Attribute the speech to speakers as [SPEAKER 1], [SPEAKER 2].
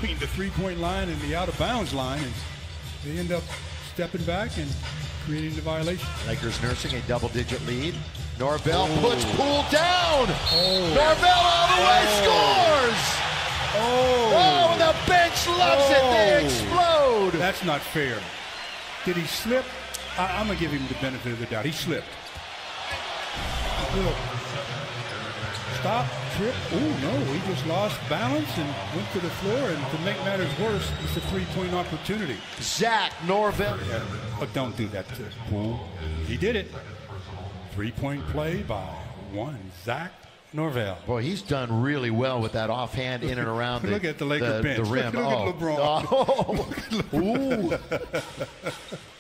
[SPEAKER 1] between the three-point line and the out-of-bounds line, and they end up stepping back and creating the violation.
[SPEAKER 2] Lakers nursing a double-digit lead. Norwell puts Poole down. Norwell all the way, scores! Oh, the bench loves it. They explode.
[SPEAKER 1] That's not fair. Did he slip? I'm going to give him the benefit of the doubt. He slipped. Look. Stop, trip. Oh, no. He just lost balance and went to the floor. And to make matters worse, it's a three-point opportunity.
[SPEAKER 2] Zach Norwell.
[SPEAKER 1] But don't do that to Poole. He did it. Three-point play by one, Zach Norwell.
[SPEAKER 2] Boy, he's done really well with that offhand in and around
[SPEAKER 1] Look at the Laker bench.
[SPEAKER 2] The rim.
[SPEAKER 1] Look at LeBron.
[SPEAKER 2] Oh. Ooh.